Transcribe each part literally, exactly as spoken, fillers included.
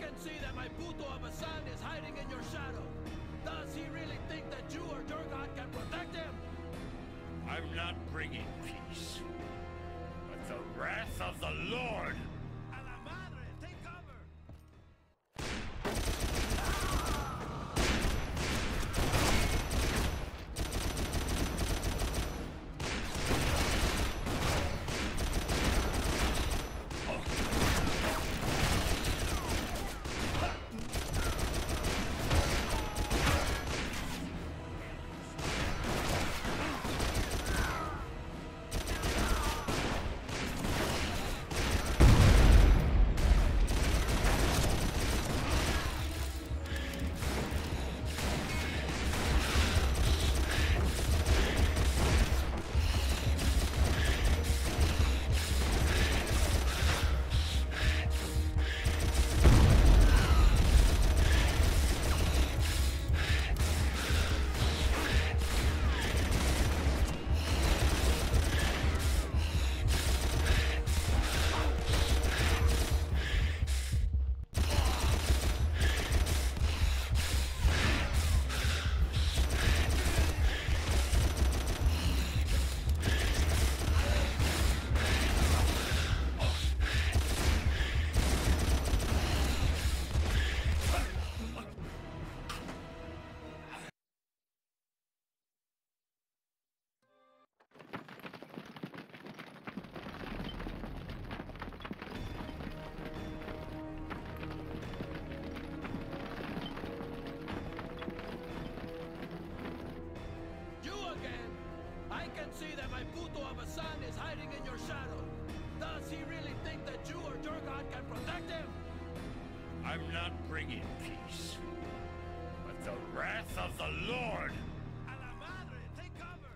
can see that my puto of a son is hiding in your shadow. Does he really think that you or Durgat can protect him? I'm not bringing peace, but the wrath of the Lord. A la madre, take cover! I can see that my puto of a son is hiding in your shadow. Does he really think that you or Durgat can protect him? I'm not bringing peace, but the wrath of the Lord. A la madre, take cover!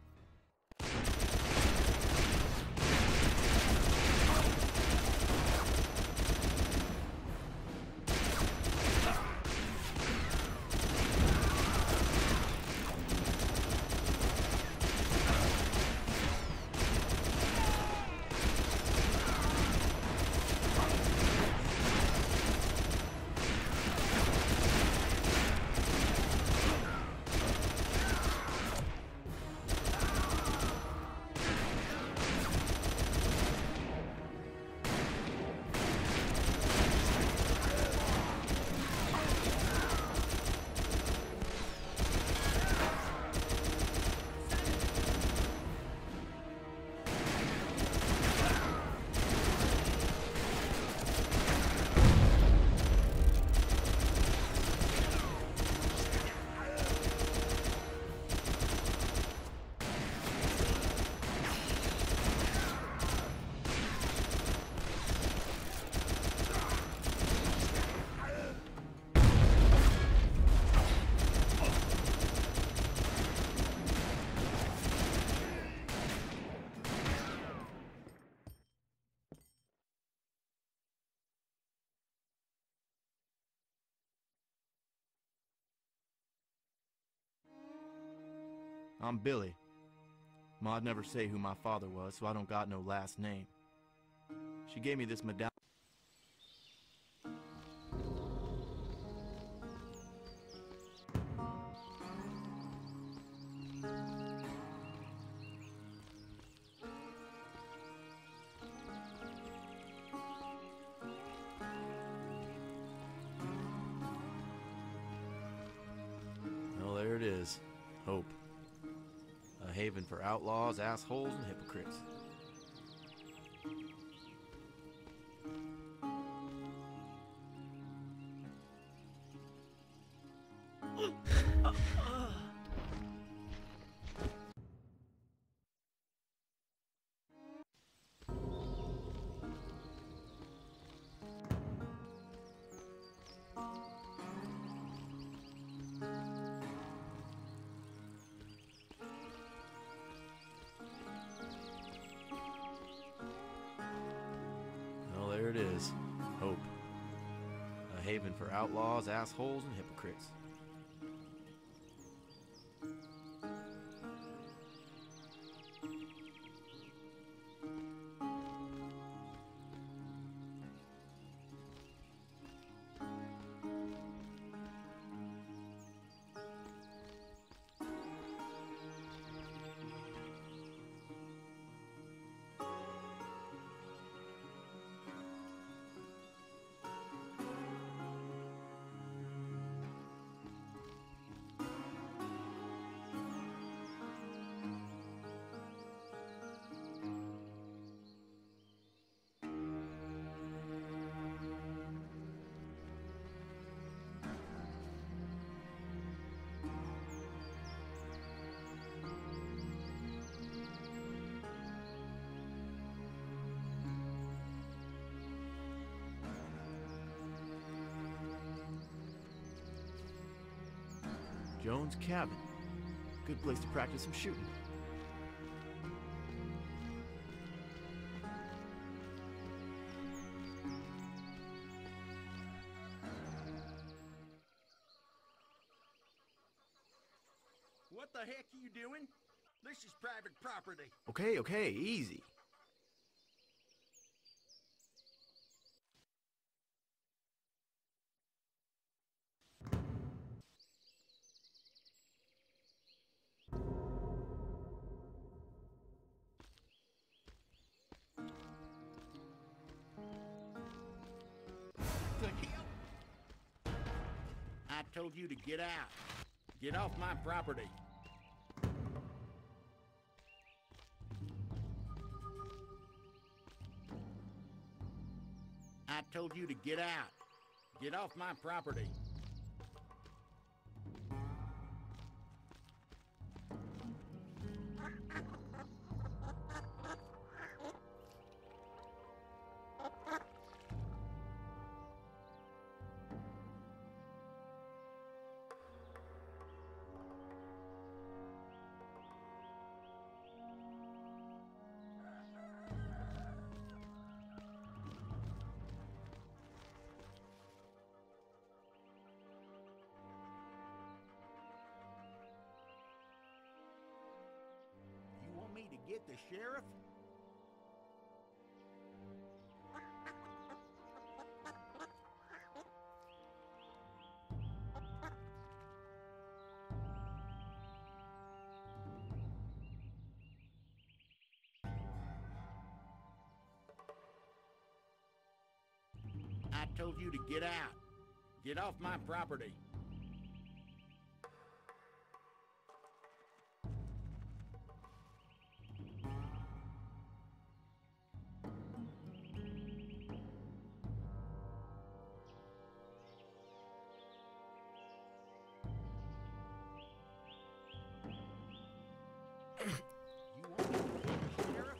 I'm Billy. Ma'd never say who my father was, so I don't got no last name. She gave me this medallion. Well, there it is. Hope. A haven for outlaws, assholes, and hypocrites. There it is. Hope. A haven for outlaws, assholes, and hypocrites. Jones' cabin. Good place to practice some shooting. What the heck are you doing? This is private property. Okay, okay, easy. The hell? I told you to get out. Get off my property. I told you to get out. Get off my property. You want me to get the sheriff? I told you to get out. Get off my property. You want me to get the sheriff?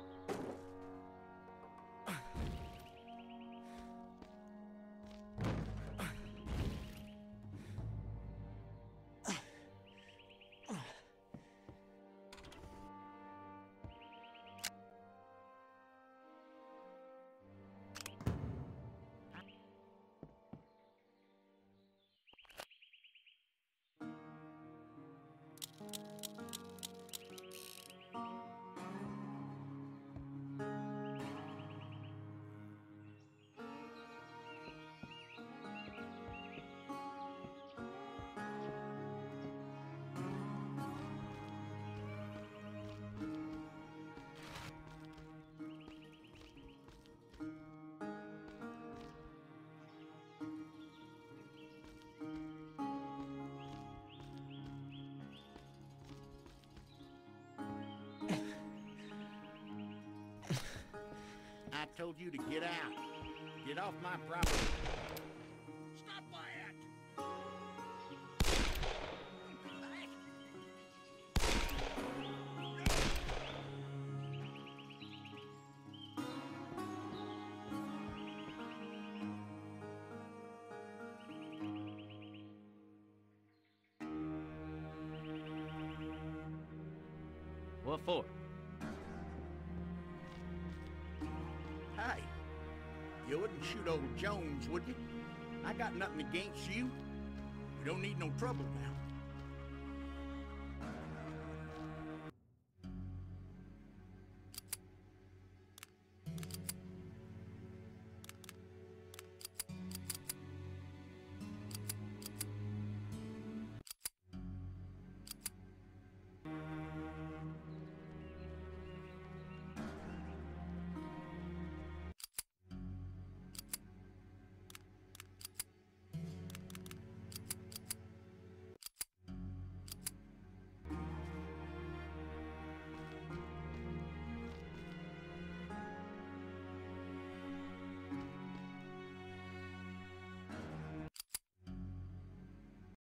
I told you to get out. Get off my property. Stop that! What for? Hey, you wouldn't shoot old Jones, would you? I got nothing against you. We don't need no trouble now.